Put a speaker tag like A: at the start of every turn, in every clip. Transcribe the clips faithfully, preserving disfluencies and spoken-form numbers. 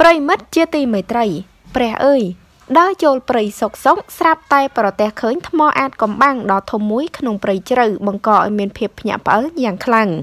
A: ប្រិមិត្តជាទីមេត្រីព្រះអើយដើរចូលព្រៃសុកសុកស្រាប់តែប្រទះឃើញថ្មអាចកំបាំងដ៏ធំមួយក្នុងព្រៃជ្រៅបង្កឲ្យមានភាពភ្ញាក់ផ្អើលយ៉ាងខ្លាំង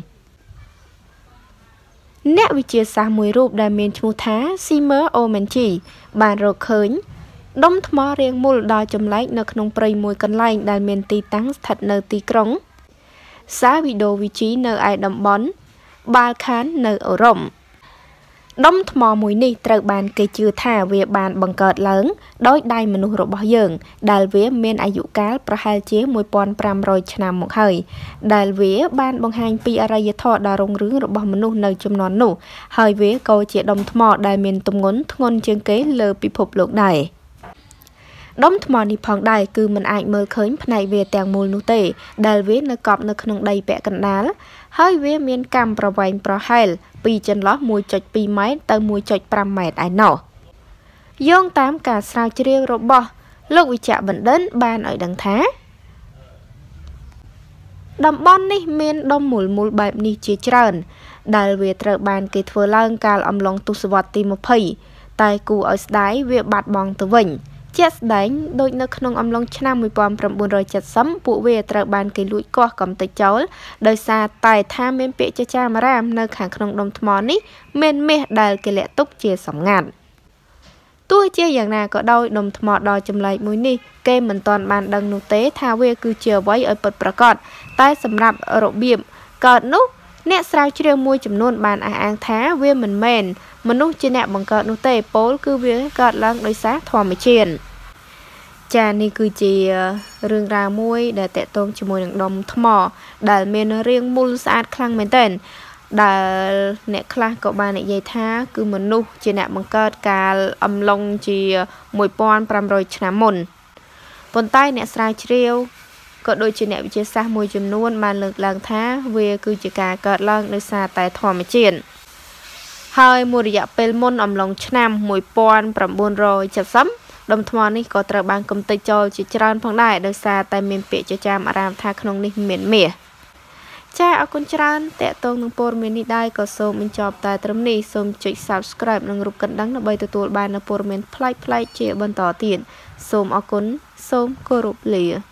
A: អ្នកវិទ្យាសាស្ត្រមួយរូបដែលមានឈ្មោះថា Simmer Omenchi បានរកឃើញដុំថ្មរាងមូលដ៏ចម្លែកនៅក្នុងព្រៃមួយកន្លែងដែលមានទីតាំងស្ថិតនៅទីក្រុង Savidovici នៅឯតំបន់ Balkan នៅអឺរ៉ុបដុំថ្មមួយនេះត្រូវបានគេជឿថាវាបានបង្កើតឡើងដោយដៃមនុស្សរបស់យើងដែលវាមានអាយុកាលប្រហែលជាmột nghìn năm trămឆ្នាំមកហើយដែលវាបានបង្ហាញពីអរិយធម៌ដ៏រុងរឿងរបស់មនុស្សនៅជំនាន់នោះហើយវាក៏ជាដុំថ្មដែលមានទម្ងន់ធ្ងន់ជាងគេលើពិភពលោកដែរដុំថ្មនេះផងដែរគឺมันអាចមើលឃើញផ្នែកវាទាំងមូលនោះទេដែលវានៅកប់នៅក្នុងដីពាក់កណ្ដាលហើយវាមានកាំប្រវែងប្រហែលពីចន្លោះmột phẩy haiម៉ែត្រទៅmột phẩy nămម៉ែត្រឯណោះយោងតាមការស្រាវជ្រាវរបស់លោកវិជ្ជបណ្ឌិតបានឲ្យដឹងថាតំបន់នេះមានដុំមូលមូលបែបនេះជាច្រើនដែលវាត្រូវបានគេធ្វើឡើងកាលអំឡុងទសវត្សរ៍ទីยี่สิบតែគួរឲ្យស្ដាយវាបាត់បង់ទៅវិញជាក់ស្ដែងដូចនៅក្នុងអំឡុងឆ្នាំmột nghìn chín trăm70ពួកវាត្រូវបានគេលួចកោះកំទេចចោលដោយសារតែថាមានពាក្យចចាមរាមនៅខាងក្នុងដុំថ្មនេះមានមាសដែលគេលាក់ទុកជាសម្ងាត់ទោះជាយ៉ាងណាក៏ដោយដុំថ្មដ៏ចម្លែកមួយនេះគេមិនទាន់បានដឹងនោះទេថាវាគឺជាអ្វីឲ្យពិតប្រាកដតែសម្រាប់របៀបកើតនោះអ្នកស្រាវជ្រាវមួយចំនួនបានអះអាងថាវាមិនមែនមនុស្សជាអ្នកបង្កើតនោះទេពោលគឺវាកើតឡើងដោយសារធម្មជាតិចានេះគឺជារឿងរ៉ាវមួយដែលតកតងជាមួយនឹងដុំថ្មដែលមានរាងមូលស្អាតខ្លាំងមែនទែនដែលអ្នកខ្លះក៏បាននិយាយថាគឺមនុស្សជាអ្នកបង្កើតកាលអំឡុងជាmột nghìn năm trămឆ្នាំមុនប៉ុន្តែអ្នកស្រាវជ្រាវក៏ដូចជាអ្នកវិទ្យាសាស្ត្រមួយចំនួនបានលើកឡើងថាវាគឺជាការកើតឡើងដោយសារតែធម្មជាតិហើយមួយរយៈពេលមុនអំឡុងឆ្នាំmột nghìn chín trăm70ដុំថ្មនេះក៏ត្រូវបានកំទេចចោលជាច្រើនផងដែរដោយសារតែមានពាក្យចចាមអារាមថាក្នុងនេះមានមាសចាអរគុណច្រើនតេតងនឹងព័ត៌មាននេះដែរក៏សូមបញ្ចប់តែត្រឹមនេះសូមចុច Subscribe និងរូបកណ្ដឹងដើម្បីទទួលបាននូវព័ត៌មានប្លែកៗជាបន្តទៀតសូមអរគុណសូមគោរពលា